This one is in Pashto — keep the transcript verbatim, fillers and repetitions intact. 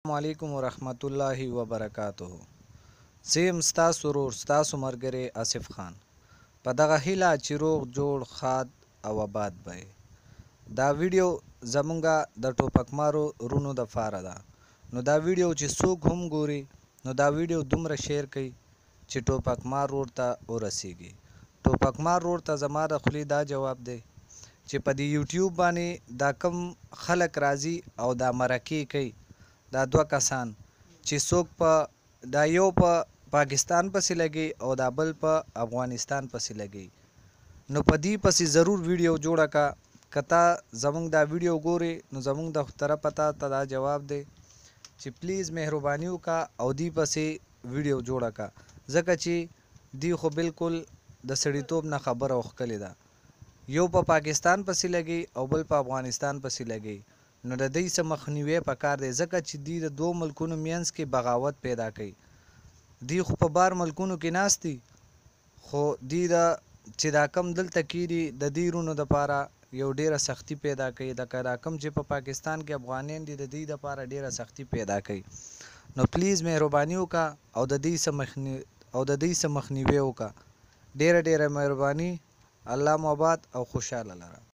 السلام علیکم ورحمت الله وبرکاته. زیم ستاسو ورور ستاسو ملګری آصف خان په دغه هیله چې روغ جوړ ښاد او آباد به دا ویډیو زمونږه د ټوپکمارو رونو د پاره ده. نو دا ویډیو چې څوک هم ګوري نو دا ویډیو دومره شیر کوي چې ټوپکمار رور ته ورسیږي. ټوپکمار رور ته زما د خولې دا جواب دی چې په دې یوټیوب باندې دا کم خلک راځي او دا مرکې کوي، دا دوه کسان چې څوک په دا یو په پاکستان پسې لګي او دا بل په افغانستان پسې لګي. نو په دې پسې ضرور ویډیو جوړه کا. که تا زمونږ دا ویډیو ګورې نو زمونږ د طرفه تا ته دا جواب دی چې پلیز مهرباني وکړه او دې پسې ویډیو جوړه کا، ځکه چې دی خو بالکل د سړیتوب نه خبره وښکلې ده. یو په پاکستان پسې لګي او بل په افغانستان پسې لګي. نو د دې څه مخنیوی پکار دی، ځکه چې دوی د دوو ملکونو منځ کې بغاوت پیدا کوي. دوی خو په بار ملکونو کې ناست دي، خو دوی د چې دا کم دلته کېږي د دې رونو دپاره یو ډېره سختي پیدا کوي. لکه دا کم چې په پاکستان کې افغانیان دي د دوی دپاره ډېره سختي پیدا کوي. نو پلیز مهرباني وکړه او د دوی څه مخنی او د دوی څه مخنیوی وکړه. ډېره ډېره مهرباني. الله مو آباد او خوشحاله لره.